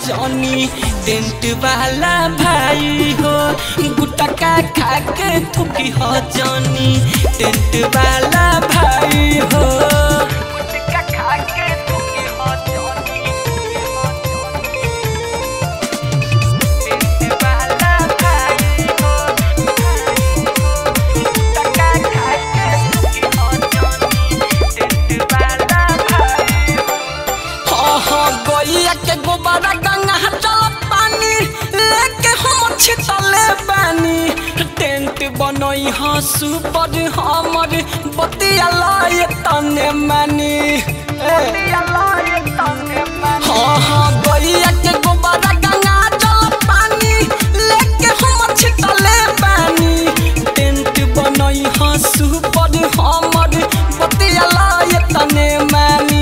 Johnny tent वाला भाई हो। गुटका खा के थूकी हो जॉनी टेंट वाला भाई हो। गुटका खा के थूकी हो जॉनी टेंट वाला भाई हो। गुटका खा के थूकी हो जॉनी टेंट वाला भाई हो। गोइया के गोबरा गंगा चल पानी लेके हम छितले पानी। टेंट बनई हाँ सुपर हमर बतिया लाए तने मानी। हाँ गोइया के गोबरा गंगा चल पानी लेके हम छितले पानी। टेंट बनई हाँ सुपर हमर बतिया लाए तने मानी।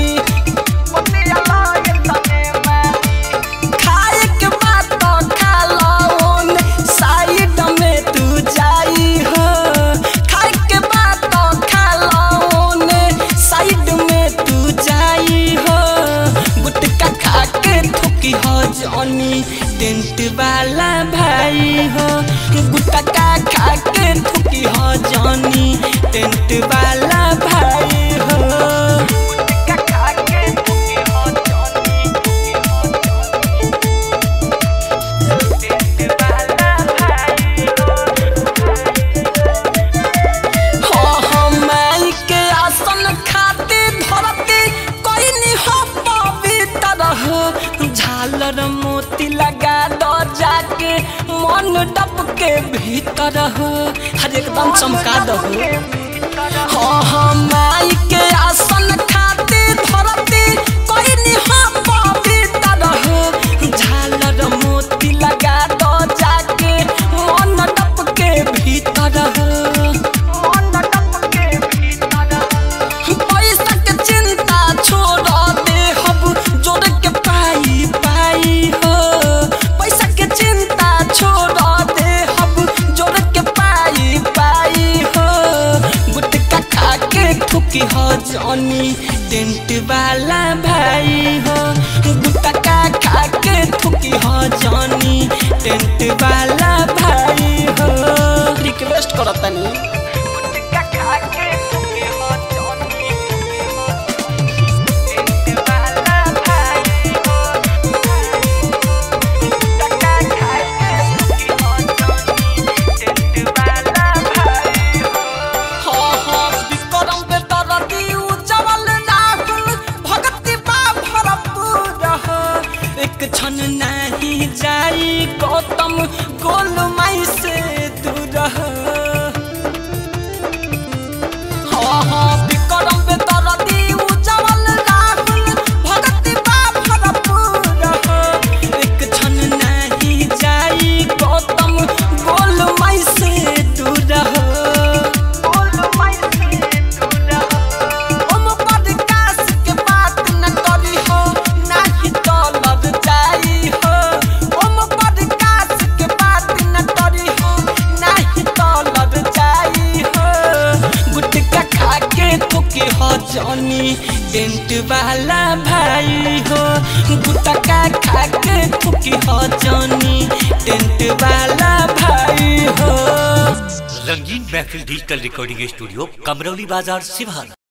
जॉनी टेंट वाला भाई हो। गुटका खा के थूकी हो जॉनी टेंट वाला भाई हो। गुटका खा के थूकी हो जॉनी टेंट वाला भाई हो। हो माई के आसन खाते धरती कोई नहीं हो पवित्र हो। झालर मोती लगा दो जाके मन डब के भीतर हो। हर एकदम चमका दो। हाँ माई के आसन खाते धरती कोई नहीं हो पवित्र हो। झालर मोती लगा दो जाके मन डब के भीतर हो। पैसा के चिंता छोड़ दे हम जोड़ के पाई पाई हो। पैसा के चिंता छोड़ दे हम जोड़ के पाई पाई हो। गुटका खा के थूकी हो जॉनी टेंट वाला भाई हो। गुटका खा के थूकी हो जॉनी टेंट वाला भाई हो। रिक्वेस्ट करता नहीं गुटका खा के थूकी हो जॉनी टेंट वाला भाई हो। गुटका खा के थूकी हो जॉनी टेंट वाला भाई हो। हाँ विक्रम बेटर दिउ जवल राहुल भगति बा भरपूर हो। एक क्षण नहीं जाई गौतम गोल माई से दूर हो। हाँ विक्रम बेटर दिउ जवल राहुल भगति बा भरपूर हो। एक क्षण नहीं जाई गौतम गोल माई से दूर हो। ओम प्रकाश के बात न करी हो नहीं तो लग जाई हो। ओम प्रकाश के बात न करी हो नहीं तो लग जाई हो। गुटका खा के थूकी हो जॉनी टेंट वाला भाई हो। गुटका खा के थूकी हो जॉनी टेंट वाला भाई हो। रंगीन महफिल डिजिटल रिकॉर्डिंग स्टूडियो कमरौली बाजार सिवान।